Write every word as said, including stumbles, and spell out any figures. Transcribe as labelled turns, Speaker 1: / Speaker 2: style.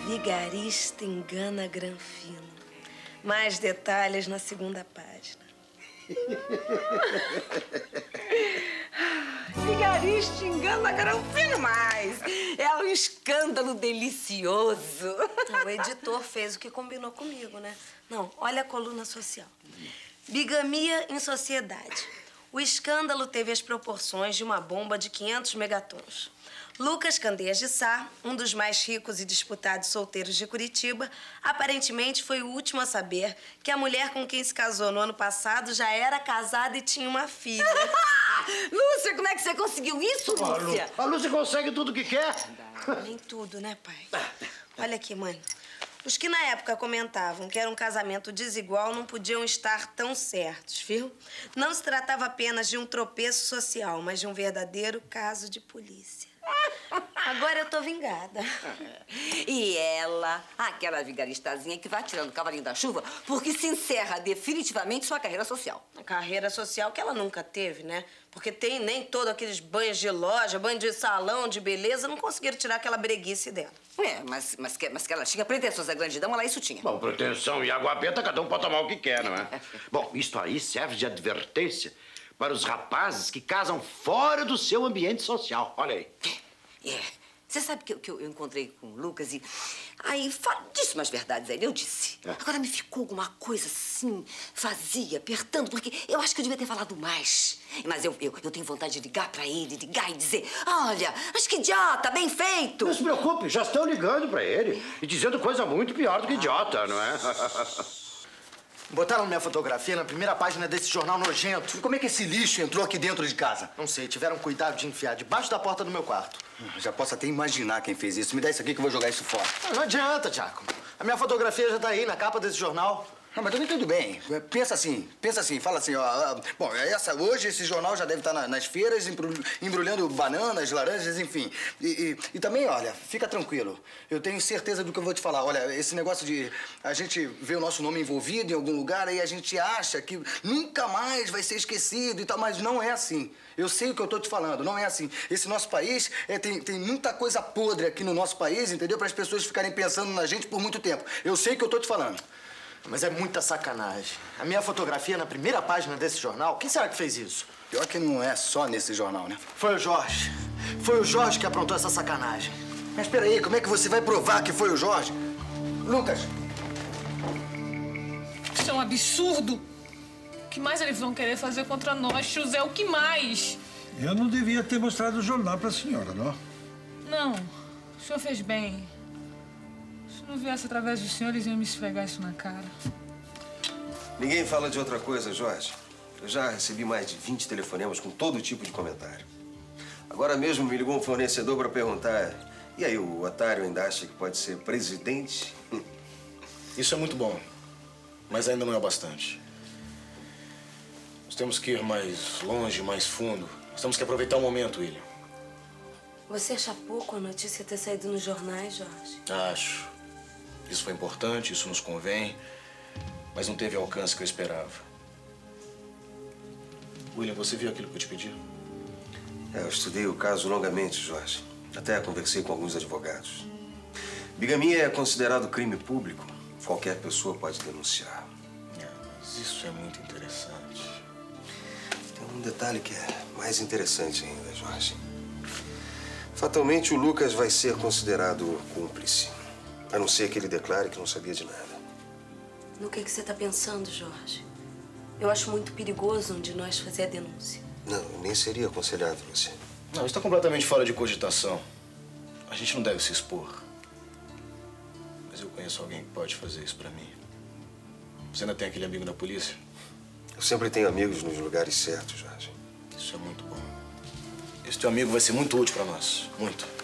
Speaker 1: Vigarista engana Granfino. Mais detalhes na segunda página. Vigarista engana Granfino mais. É um escândalo delicioso. O editor fez o que combinou comigo, né? Não, olha a coluna social. Bigamia em sociedade. O escândalo teve as proporções de uma bomba de quinhentos megatons. Lucas Candeias de Sá, um dos mais ricos e disputados solteiros de Curitiba, aparentemente foi o último a saber que a mulher com quem se casou no ano passado já era casada e tinha uma filha.
Speaker 2: Lúcia, como é que você conseguiu isso, Lúcia?
Speaker 3: A Lúcia consegue tudo o que quer.
Speaker 1: Nem tudo, né, pai? Olha aqui, mãe. Os que na época comentavam que era um casamento desigual não podiam estar tão certos, viu? Não se tratava apenas de um tropeço social, mas de um verdadeiro caso de polícia. Agora eu tô vingada.
Speaker 2: E ela, aquela vigaristazinha que vai tirando o cavalinho da chuva porque se encerra definitivamente sua carreira social.
Speaker 1: A carreira social que ela nunca teve, né? Porque tem nem todos aqueles banhos de loja, banho de salão, de beleza, não conseguiram tirar aquela breguice dela.
Speaker 2: É, mas, mas, que, mas que ela tinha pretensões da grande dama, ela isso tinha.
Speaker 3: Bom, pretensão e água benta, cada um pode tomar o que quer, não é? Bom, isto aí serve de advertência para os rapazes que casam fora do seu ambiente social. Olha aí.
Speaker 2: É. Você sabe que eu, que eu encontrei com o Lucas e... Aí, disse umas verdades a ele, eu disse. É. Agora me ficou alguma coisa assim, vazia, apertando, porque eu acho que eu devia ter falado mais. Mas eu, eu, eu tenho vontade de ligar pra ele, ligar e dizer: olha, mas que idiota, bem feito.
Speaker 3: Não se preocupe, já estão ligando pra ele e dizendo coisa muito pior do que idiota, não é?
Speaker 4: Botaram minha fotografia na primeira página desse jornal nojento. E como é que esse lixo entrou aqui dentro de casa? Não sei, tiveram cuidado de enfiar debaixo da porta do meu quarto. Já posso até imaginar quem fez isso. Me dá isso aqui que eu vou jogar isso fora. Não, não adianta, Tiago. A minha fotografia já tá aí na capa desse jornal. Não, mas também tudo bem. Pensa assim, pensa assim, fala assim, ó. Bom, essa, hoje esse jornal já deve estar na, nas feiras, embrulhando bananas, laranjas, enfim. E, e, e também, olha, fica tranquilo. Eu tenho certeza do que eu vou te falar. Olha, esse negócio de a gente ver o nosso nome envolvido em algum lugar, aí a gente acha que nunca mais vai ser esquecido e tal, mas não é assim. Eu sei o que eu tô te falando, não é assim. Esse nosso país, é, tem, tem muita coisa podre aqui no nosso país, entendeu? Para as pessoas ficarem pensando na gente por muito tempo. Eu sei o que eu tô te falando. Mas é muita sacanagem. A minha fotografia na primeira página desse jornal, quem será que fez isso? Pior que não é só nesse jornal, né? Foi o Jorge. Foi o Jorge que aprontou essa sacanagem. Mas peraí, como é que você vai provar que foi o Jorge? Lucas!
Speaker 5: Isso é um absurdo. O que mais eles vão querer fazer contra nós, José? O que mais?
Speaker 6: Eu não devia ter mostrado o jornal para a senhora, não?
Speaker 5: Não. O senhor fez bem. Se não viesse através dos senhores, iam me esfregar isso na cara.
Speaker 7: Ninguém fala de outra coisa, Jorge. Eu já recebi mais de vinte telefonemas com todo tipo de comentário. Agora mesmo me ligou um fornecedor para perguntar: e aí, o otário ainda acha que pode ser presidente?
Speaker 8: Isso é muito bom, mas ainda não é o bastante. Nós temos que ir mais longe, mais fundo. Nós temos que aproveitar o momento, William.
Speaker 1: Você acha pouco a notícia ter saído nos jornais, Jorge?
Speaker 8: Acho. Isso foi importante, isso nos convém, mas não teve o alcance que eu esperava. William, você viu aquilo que eu te pedi?
Speaker 7: É, eu estudei o caso longamente, Jorge. Até conversei com alguns advogados. Bigamia é considerado crime público. Qualquer pessoa pode denunciar.
Speaker 8: É, mas isso é muito interessante.
Speaker 7: Tem um detalhe que é mais interessante ainda, Jorge. Fatalmente, o Lucas vai ser considerado cúmplice. A não ser que ele declare que não sabia de nada.
Speaker 1: No que, que você está pensando, Jorge? Eu acho muito perigoso um de nós fazer a denúncia.
Speaker 7: Não, nem seria aconselhável, Lúcia.
Speaker 8: Não, isso está completamente fora de cogitação. A gente não deve se expor. Mas eu conheço alguém que pode fazer isso pra mim. Você ainda tem aquele amigo da polícia?
Speaker 7: Eu sempre tenho amigos nos lugares certos, Jorge.
Speaker 8: Isso é muito bom. Esse teu amigo vai ser muito útil pra nós. Muito.